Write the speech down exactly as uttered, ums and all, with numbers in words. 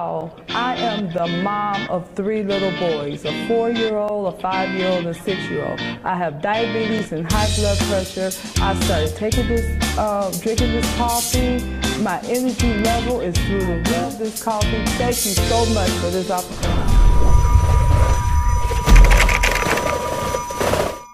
y'all, I am the mom of three little boys, a four-year-old, a five-year-old, and a six-year-old. I have diabetes and high blood pressure. I started taking this, uh, drinking this coffee. My energy level is through the roof. This coffee. Thank you so much for this opportunity.